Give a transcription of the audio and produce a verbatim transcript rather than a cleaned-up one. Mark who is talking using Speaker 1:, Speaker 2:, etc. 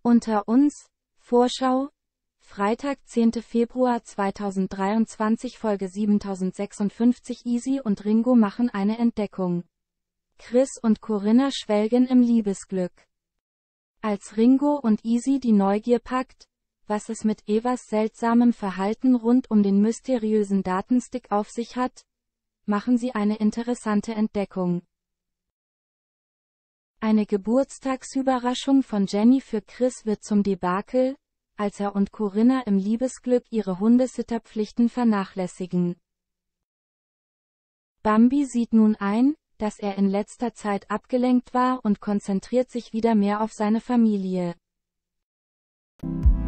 Speaker 1: Unter uns, Vorschau, Freitag, zehnter Februar zweitausenddreiundzwanzig, Folge siebentausendsechsundfünfzig. Easy und Ringo machen eine Entdeckung. Chris und Corinna schwelgen im Liebesglück. Als Ringo und Easy die Neugier packt, was es mit Evas seltsamem Verhalten rund um den mysteriösen Datenstick auf sich hat, machen sie eine interessante Entdeckung. Eine Geburtstagsüberraschung von Jenny für Chris wird zum Debakel, als er und Corinna im Liebesglück ihre Hundesitterpflichten vernachlässigen. Bambi sieht nun ein, dass er in letzter Zeit abgelenkt war und konzentriert sich wieder mehr auf seine Familie.